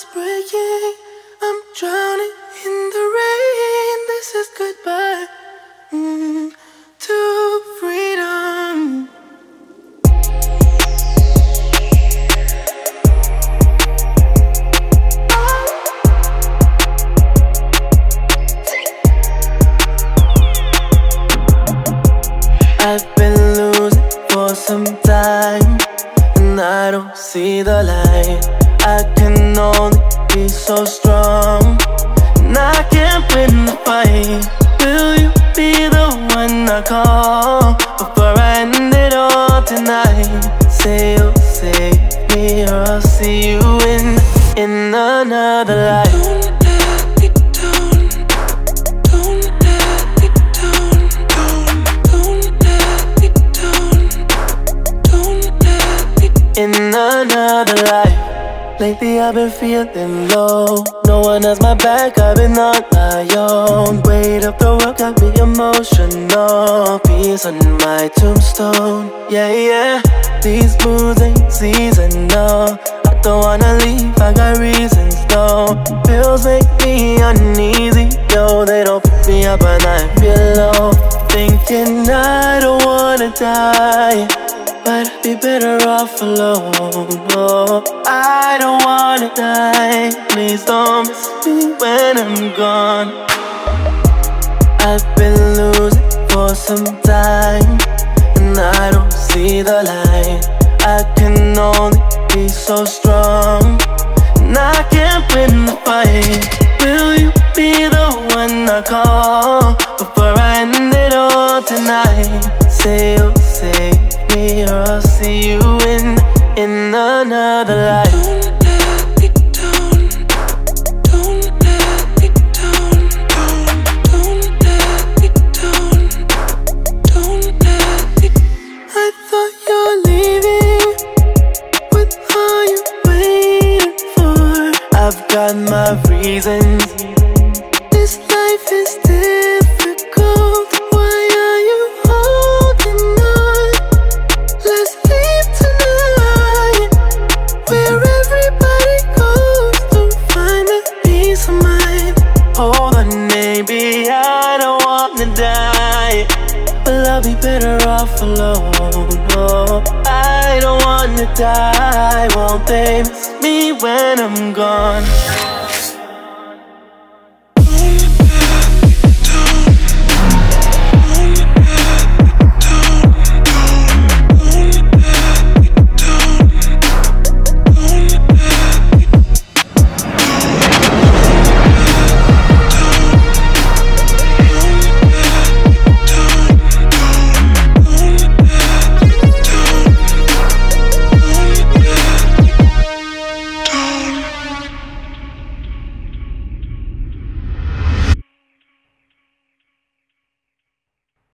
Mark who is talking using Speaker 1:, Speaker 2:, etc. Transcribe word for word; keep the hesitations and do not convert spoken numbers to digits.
Speaker 1: is breaking, I'm drowning in the rain. This is goodbye mm, to freedom. I've been losing for some time, and I don't see the light. I can only be so strong, and I can't win the fight. Will you be the one I call before I end it all tonight? Say you'll save me, or I'll see you in, in another life. In another life. Lately I've been feeling low. No one has my back, I've been on my own. Weight of the world got me emotional. Peace on my tombstone. Yeah, yeah. These moves ain't seasonal. I don't wanna leave, I got reasons though. Pills make me uneasy, yo. They don't pick me up when I feel low. Thinking I don't wanna die, but I'd be better off alone. Oh, I don't wanna die. Please don't miss me when I'm gone. I've been losing for some time, and I don't see the light. I can only be so strong, and I can't win the fight. Will you be the one I call before I end it all tonight? Say you'll save me, or I'll see you in, in another life. Don't let me down. Don't let me down. Don't let me down. Don't let me. I thought you're leaving. What are you waiting for? I've got my reasons. This life is difficult. Why are you holding on? Let's leave tonight, where everybody goes to find that peace of mind. Hold on, maybe I don't wanna die, but I'll be better off alone. Oh, I don't wanna die. Won't they miss me when I'm gone?